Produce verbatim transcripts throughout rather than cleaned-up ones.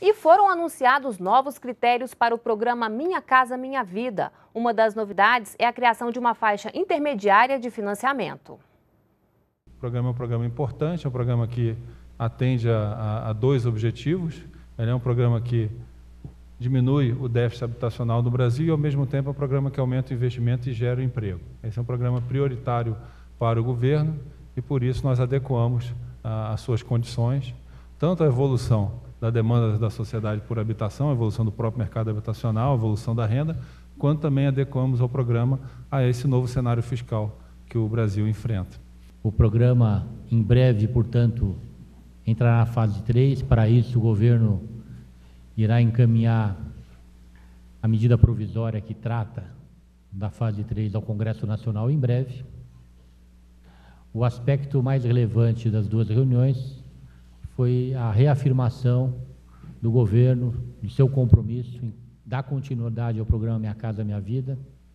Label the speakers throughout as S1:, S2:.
S1: E foram anunciados novos critérios para o programa Minha Casa Minha Vida. Uma das novidades é a criação de uma faixa intermediária de financiamento.
S2: O programa é um programa importante, é um programa que atende a, a, a dois objetivos. Ele é um programa que diminui o déficit habitacional do Brasil e, ao mesmo tempo, é um programa que aumenta o investimento e gera o emprego. Esse é um programa prioritário para o governo e, por isso, nós adequamos a, as suas condições, tanto a evolução da demanda da sociedade por habitação, a evolução do próprio mercado habitacional, a evolução da renda, quanto também adequamos ao programa a esse novo cenário fiscal que o Brasil enfrenta.
S3: O programa, em breve, portanto, entrará na fase três. Para isso, o governo irá encaminhar a medida provisória que trata da fase três ao Congresso Nacional em breve. O aspecto mais relevante das duas reuniões foi a reafirmação do governo, do seu compromisso em dar continuidade ao programa Minha Casa Minha Vida.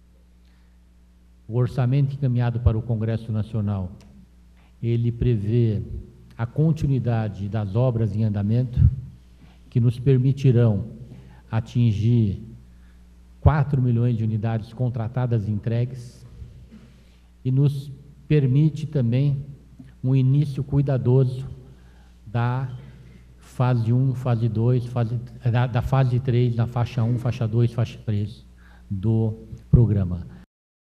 S3: O orçamento encaminhado para o Congresso Nacional, ele prevê a continuidade das obras em andamento, que nos permitirão atingir quatro milhões de unidades contratadas e entregues, e nos permite também um início cuidadoso da fase um, fase dois, fase, da, da fase três, na faixa um, faixa dois, faixa três do programa.